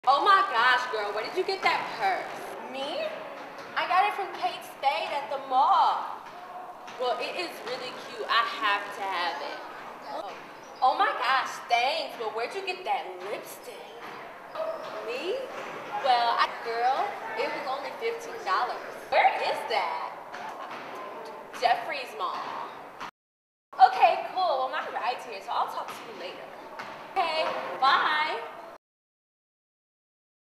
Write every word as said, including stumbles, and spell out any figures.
Oh my gosh, girl, where did you get that purse? Me? I got it from Kate Spade at the mall. Well, it is really cute. I have to have it. Oh, oh my gosh, thanks. But where'd you get that lipstick? Me? Well, I, girl, it was only fifteen dollars. Where is that? Jeffrey's Mall.